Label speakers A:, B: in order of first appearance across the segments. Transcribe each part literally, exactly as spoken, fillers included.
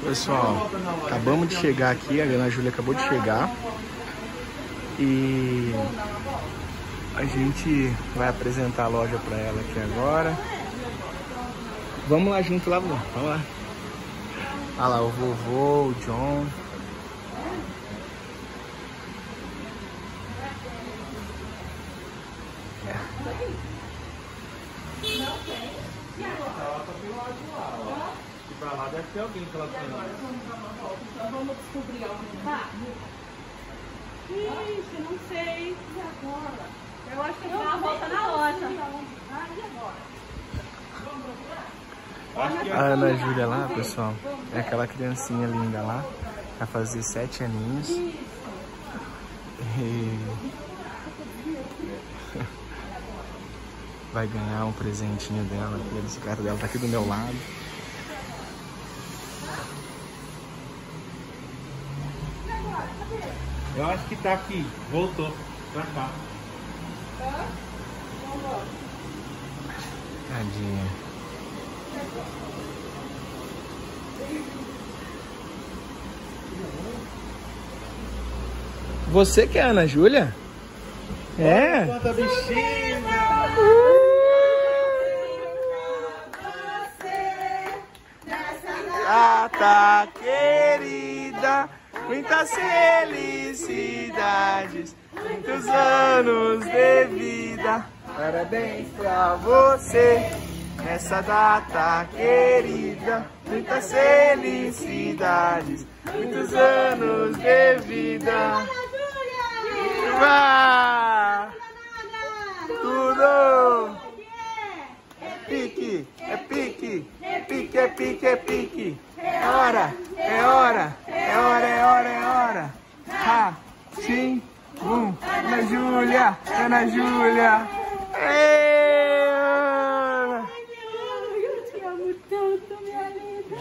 A: Pessoal, acabamos de chegar aqui, a Ana Júlia acabou de chegar e a gente vai apresentar a loja para ela aqui agora. Vamos lá junto lá, vamos lá. Olha lá o vovô, o John. É.
B: Pra lá deve ter alguém que ela tem.
C: Então vamos descobrir onde tá? Ixi, não sei. E agora? Eu acho que ela volta na loja. Ah, e agora?
A: A Ana Júlia lá, pessoal, é aquela criancinha linda lá. Vai fazer sete aninhos. E vai ganhar um presentinho dela. A bicicleta dela tá aqui do meu lado.
B: Eu acho que tá aqui. Voltou pra cá.
A: Tadinha. Você que é a Ana Júlia? É?
B: Quanta bichinha!
A: Data querida, muitas felicidades, muitos anos de vida. Parabéns pra você nessa data querida, muitas felicidades, muitos anos de vida. Vá! Tudo! É pique, é pique, é pique, é pique, é pique. É hora, é hora, é hora, é hora, é hora. Ha, sim, um. Ana Júlia, Ana Júlia. Ei!
C: Ai, meu amor, eu te amo tanto, minha linda.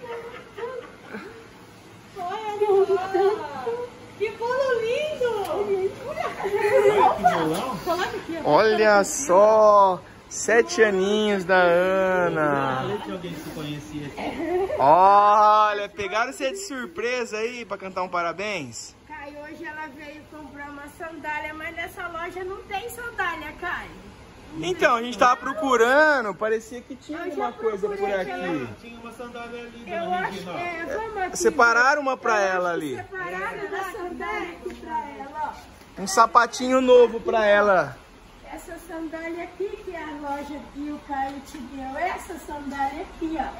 C: Olha, eu amo tanto. Que bolo lindo!
B: Olha que bolão!
A: Olha só, sete aninhos da Ana.
B: Tinha alguém que se conhecia.
A: Olha, pegaram você de surpresa aí pra cantar um parabéns?
C: Kai, hoje ela veio comprar uma sandália, mas nessa loja não tem sandália, Kai.
A: Então, a gente tava procurando, parecia que tinha
C: Eu
A: alguma
C: já
A: coisa por
C: procurei
A: aqui.
B: Tinha uma sandália ali,
C: Eu
B: dona
C: acho que
B: Regina.
C: é, vamos aqui.
A: Separaram uma pra
C: Eu
A: ela
C: acho que
A: ali.
C: Separaram uma sandália aqui pra ela, ó.
A: Um sapatinho novo pra ela.
C: Essa sandália aqui que a loja que o Caio te deu. Essa sandália aqui, ó.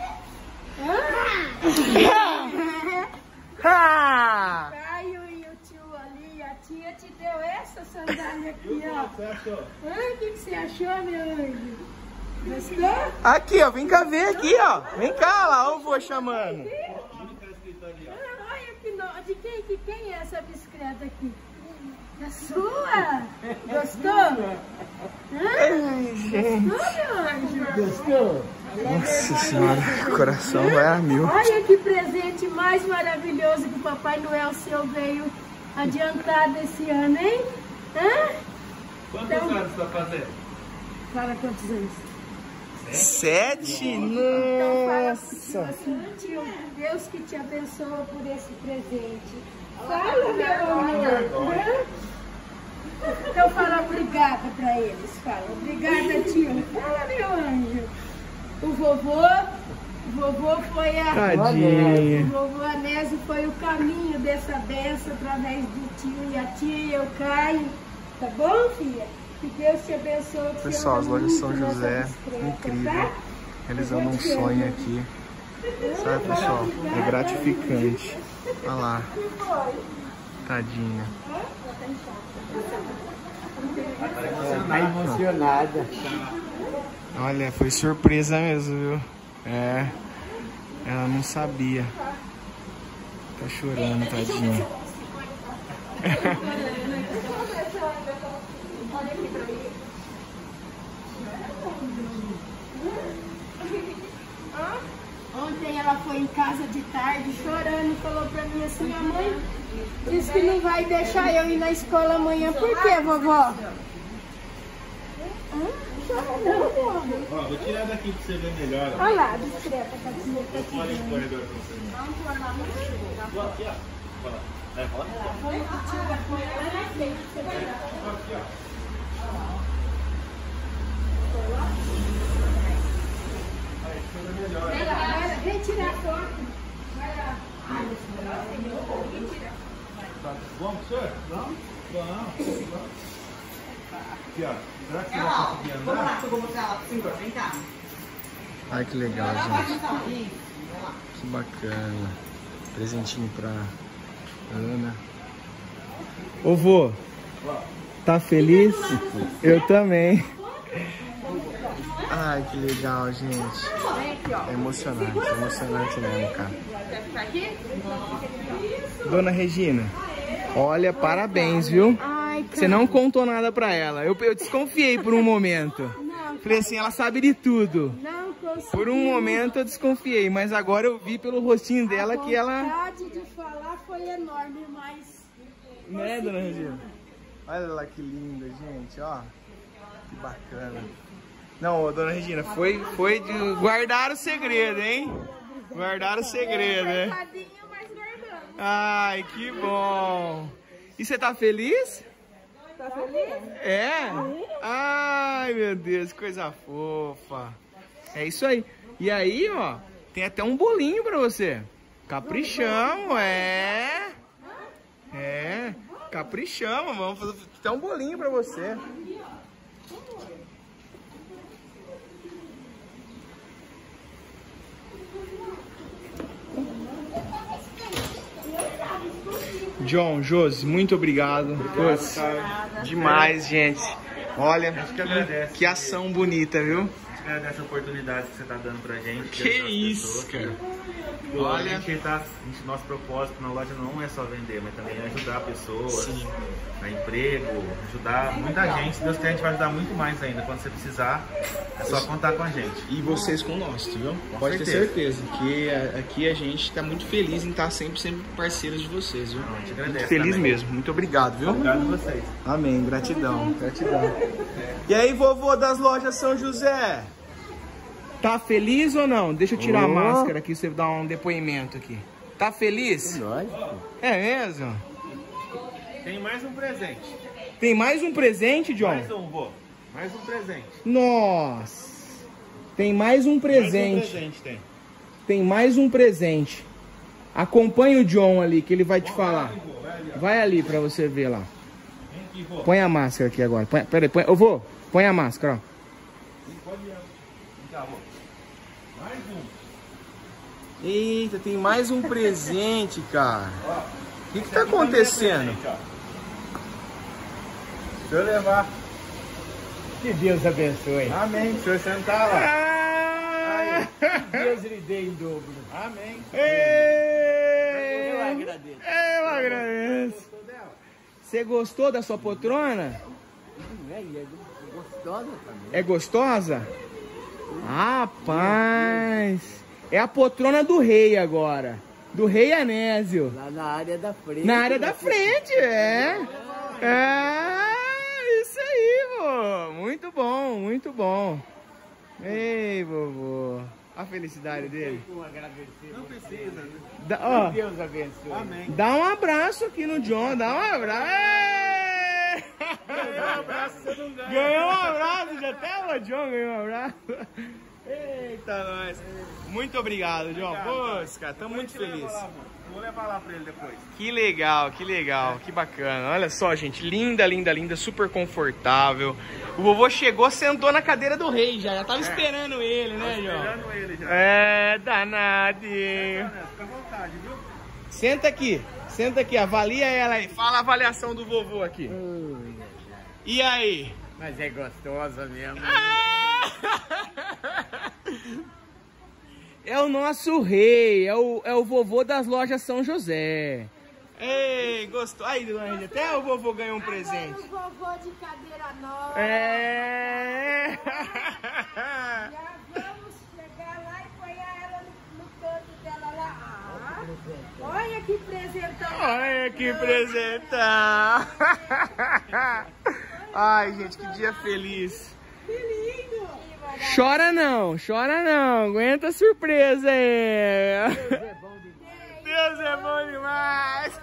A: Ha!
C: O Caio e o tio ali, a tia te deu essa sandália aqui, ó.
B: Você achou?
C: Ah, o que, que você achou, meu anjo? Gostou?
A: Aqui, ó, vem cá ver aqui, ó. Vem cá, lá, ó, o vô chamando.
C: Ah, olha que no... De quem, de quem é essa bicicleta aqui? É sua? Gostou?
A: Ai, gente.
C: Gostou, meu anjo?
B: Gostou?
A: Nossa senhora, o coração vai a mil.
C: Olha que presente mais maravilhoso que o Papai Noel seu veio adiantado esse ano, hein? Hã?
B: Quantos
C: Então-
B: anos você tá fazendo?
C: Fala quantos anos?
A: Sete?
C: Então fala pro tio
A: Nossa.
C: assim, tio, Deus que te abençoa por esse presente. Fala, meu amor. Hã? Então fala obrigada pra eles. Fala, obrigada, tio. Fala, meu anjo. O vovô, o vovô foi a...
A: Tadinha.
C: O vovô Anésio foi o caminho dessa benção através do tio e a tia e eu caio. Tá bom, filha? Que Deus te abençoe. que
A: Pessoal, as
C: anda
A: lojas São
C: muito nessa
A: José,
C: bicicleta,
A: incrível.
C: tá?
A: Realizando um sonho aqui. Sabe, pessoal? É gratificante. Olha lá. Tadinha.
B: Tá emocionada.
A: Olha, foi surpresa mesmo, viu? É. Ela não sabia. Tá chorando, tadinha.
C: Ontem ela foi em casa de tarde chorando e falou pra mim assim, a mãe disse que não vai deixar eu ir na escola amanhã. Por quê, vovó? Hã?
B: Ó, vou tirar daqui pra você ver melhor.
C: Olha lá, discreta, tá aqui.
B: Olha o corredor pra você ver. Ó, aqui, ó. Olha lá. É, olha aqui, ó.
C: Vem tirar a foto.
B: Vamos, senhor? Vamos? Vamos. Aqui, ó. Será que você vai conseguir andar?
D: Vamos lá, que eu vou mostrar ela pro senhor. Vem cá.
A: Ai, que legal, gente. Que bacana. Presentinho pra Ana. Ô, vô, tá feliz? Eu também. Ai, que legal, gente. É emocionante, é emocionante mesmo, cara. Dona Regina, olha, parabéns, viu? Você não contou nada pra ela. Eu, eu desconfiei por um momento. Falei assim, ela sabe de tudo.
C: Não consegui.
A: Por um momento eu desconfiei, mas agora eu vi pelo rostinho dela que ela...
C: A vontade de falar foi enorme, mas...
A: Né, Dona Regina? Olha lá que linda, gente, ó. Que bacana. Não, ô, Dona Regina, foi, foi de guardar o segredo, hein? Guardar o segredo, né?
C: Mas guardamos.
A: Ai, que bom. E você tá feliz?
C: Tá feliz?
A: É? Ai, meu Deus, que coisa fofa. É isso aí. E aí, ó, tem até um bolinho pra você. Caprichamos, é. É, caprichamos. Vamos fazer até um bolinho pra você. John, Josi, muito obrigado. Putz, demais, gente. Olha,
B: que agradece.
A: Que ação bonita, viu?
B: Agradeço a oportunidade que você tá dando pra gente.
A: Que isso, cara.
B: Olha, a gente tá, a gente, nosso propósito na loja não é só vender, mas também é ajudar pessoas,
A: Sim.
B: a emprego, ajudar muita gente. Se Deus quiser, a gente vai ajudar muito mais ainda. Quando você precisar, é só contar com a gente.
A: E vocês conosco, viu?
B: Com
A: Pode
B: certeza.
A: ter certeza que a- aqui a gente tá muito feliz em estar sempre, sempre parceiros de vocês, viu?
B: Não, a gente
A: Muito
B: agradece
A: feliz
B: também.
A: mesmo. Muito obrigado, viu?
B: Obrigado a vocês.
A: Amém. Gratidão. Gratidão. E aí, vovô das lojas São José? Tá feliz ou não? Deixa eu tirar a
D: Oh.
A: máscara aqui, você dar um depoimento aqui. Tá feliz?
D: Lógico.
A: É mesmo?
B: Tem mais um presente.
A: Tem mais um presente, John?
B: Mais um, vô. Mais um presente.
A: Nossa. Tem mais um presente.
B: Mais um presente tem.
A: Tem mais um presente. Acompanhe o John ali, que ele vai te falar. Vai ali pra você ver lá.
B: Vem aqui, vô.
A: Põe a máscara aqui agora. Põe, peraí, põe. Eu vou. Põe a máscara, ó.
B: Pode ir. Vem cá, vô. Mais um.
A: Eita, tem mais um presente, cara. O que que tá acontecendo?
B: Presente, ó. Se eu levar.
D: Que Deus abençoe.
B: Amém. Se o senhor sentar lá.
A: Ah!
D: Deus lhe dê em dobro.
B: Amém.
A: Ei!
D: Eu agradeço.
A: Eu agradeço. Você gostou da sua poltrona?
D: É, e é gostosa também.
A: É gostosa? Rapaz! É a poltrona do rei agora. Do rei Anésio.
D: Lá na área da frente.
A: Na área da frente, é. É, isso aí, vô. Muito bom, muito bom. Ei, vovô. A felicidade dele.
D: Como agradecer.
B: Não precisa, né?
A: Dá, ó,
D: Deus abençoe.
B: Amém.
A: dá um abraço aqui no John, dá um abraço. Ei!
B: Ganhou um abraço, você não ganha.
A: Ganhou um abraço, já até o John ganhou um abraço. Eita, nós. Muito obrigado, John. Pô, cara, estamos muito felizes.
B: Vou levar lá pra ele depois.
A: Que legal, que legal, que bacana. Olha só, gente, linda, linda, linda, super confortável. O vovô chegou, sentou na cadeira do rei já, já tava esperando ele, né, João?
B: Esperando ele já.
A: É, danadinho.
B: Fica à vontade, viu?
A: Senta aqui, senta aqui, avalia ela aí. Fala a avaliação do vovô aqui.
D: Ui,
A: E aí?
D: mas é gostosa mesmo.
A: É o nosso rei, é o, é o vovô das lojas São José. Ei, gostou? Aí, dona Regina, até o vovô ganhou um presente.
C: Agora o vovô de cadeira nova.
A: É.
C: Já vamos chegar lá e pôr ela no, no canto dela lá. Ah, olha que presentão.
A: Olha que presentão. Ai, gente, que dia feliz.
C: Que lindo.
A: Chora não, chora não. Aguenta a surpresa aí. Deus é bom demais.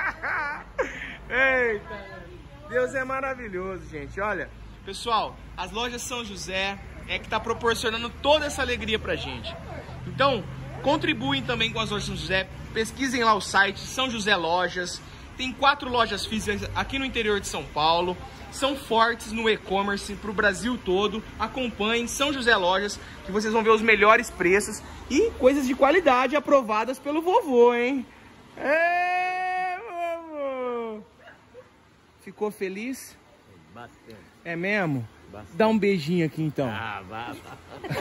A: Eita. Deus é maravilhoso, gente. Olha, pessoal, as lojas São José é que tá proporcionando toda essa alegria pra gente. Então, contribuem também com as lojas São José. Pesquisem lá o site São José Lojas. Tem quatro lojas físicas aqui no interior de São Paulo. São fortes no e-commerce para o Brasil todo. Acompanhem São José Lojas, que vocês vão ver os melhores preços e coisas de qualidade aprovadas pelo vovô, hein? É, vovô! Ficou feliz?
D: Bastante.
A: É mesmo?
D: Bastante.
A: Dá um beijinho aqui então.
D: Ah, vá, vá.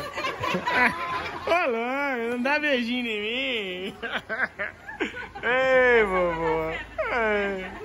A: Ô, louco, não dá beijinho em mim. Ei, vovô. Ei.